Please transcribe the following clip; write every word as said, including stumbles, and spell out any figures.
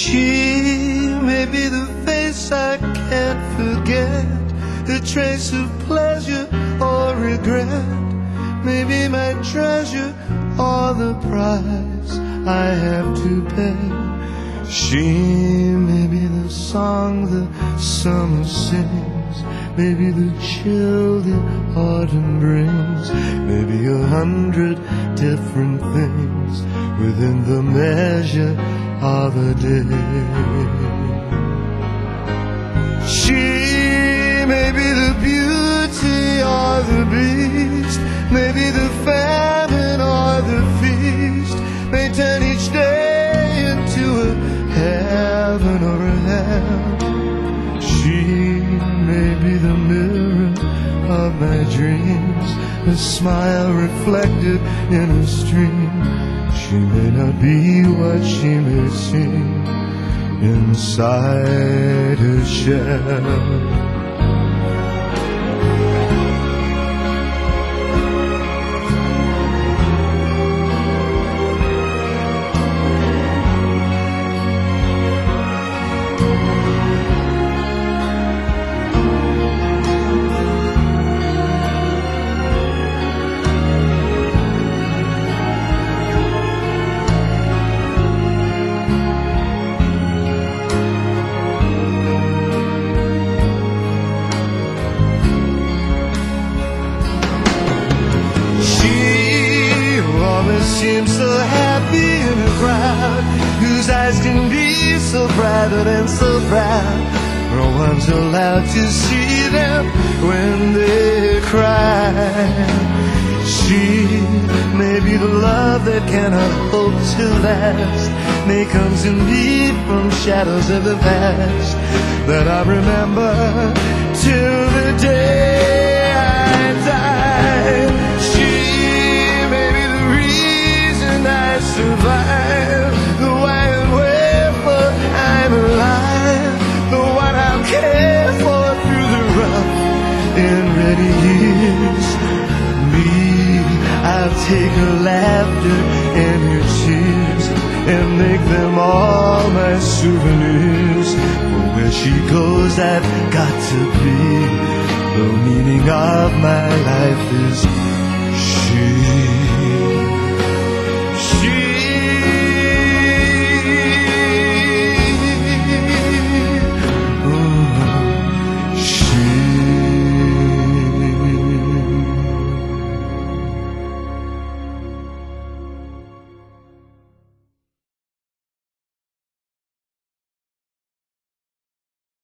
She may be the face I can't forget, the trace of pleasure or regret, maybe my treasure or the price I have to pay. She may be the song the summer sings, maybe the chill the autumn brings, maybe a hundred different things within the measure of a day. She may be the beauty or the beast, maybe the famine or the feast, may turn each day into a heaven or a hell. She may be the mirror of my dreams, a smile reflected in a stream. She may not be what she may seem inside her shell. Seems so happy in a crowd, whose eyes can be so bright and so proud. No one's allowed to see them when they cry. She may be the love that cannot hope to last, may come to me from shadows of the past that I remember till the day I die. I survive, the why and wherefore I'm alive, the what I'll care for through the rough and ready years. Me, I'll take her laughter and her tears and make them all my souvenirs. For where she goes, I've got to be. The meaning of my life is she.